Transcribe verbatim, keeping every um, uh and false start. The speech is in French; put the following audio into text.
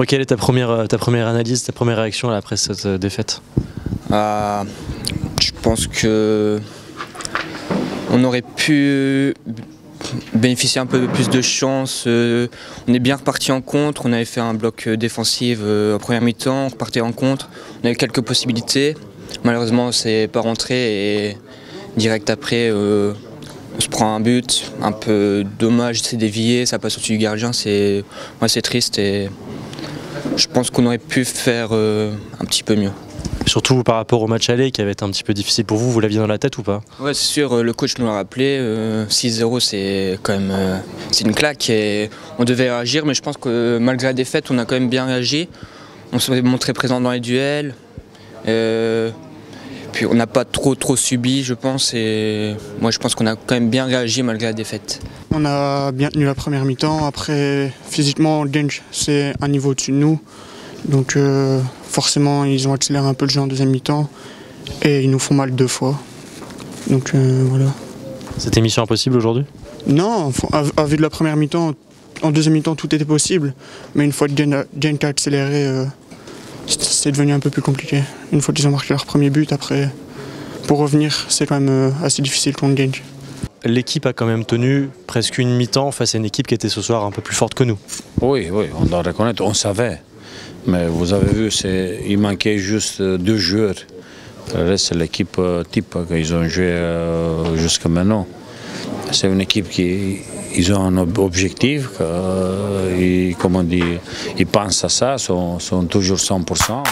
Bon, quelle est ta première, ta première analyse, ta première réaction là, après cette euh, défaite? euh, Je pense que on aurait pu bénéficier un peu plus de chance. Euh, on est bien reparti en contre, on avait fait un bloc défensif euh, en première mi-temps, on repartait en contre, on avait quelques possibilités. Malheureusement, c'est pas rentré et direct après, euh, on se prend un but, un peu dommage, c'est dévié, ça passe au-dessus du gardien, c'est ouais, c'est triste et je pense qu'on aurait pu faire euh, un petit peu mieux. Surtout par rapport au match aller qui avait été un petit peu difficile pour vous, vous l'aviez dans la tête ou pas? Ouais, c'est sûr, le coach nous l'a rappelé, euh, six zéro c'est quand même euh, c'est une claque et on devait réagir, mais je pense que malgré la défaite, on a quand même bien réagi. On s'est montré présent dans les duels, euh, puis on n'a pas trop trop subi, je pense, et moi je pense qu'on a quand même bien réagi malgré la défaite. On a bien tenu la première mi-temps, après physiquement Genk c'est un niveau au-dessus de nous, donc euh, forcément ils ont accéléré un peu le jeu en deuxième mi-temps et ils nous font mal deux fois, donc euh, voilà. C'était mission impossible aujourd'hui? Non, à vue de la première mi-temps, en deuxième mi-temps tout était possible, mais une fois que Genk a accéléré, euh, c'est devenu un peu plus compliqué. Une fois qu'ils ont marqué leur premier but, après pour revenir c'est quand même euh, assez difficile contre Genk. L'équipe a quand même tenu presque une mi-temps face à une équipe qui était ce soir un peu plus forte que nous. Oui, oui, on doit reconnaître, on savait. Mais vous avez vu, il manquait juste deux joueurs. Le reste, c'est l'équipe type qu'ils ont joué euh, jusqu'à maintenant. C'est une équipe qui ils ont un objectif, euh, et, comme on dit, ils pensent à ça, sont, sont toujours cent pour cent.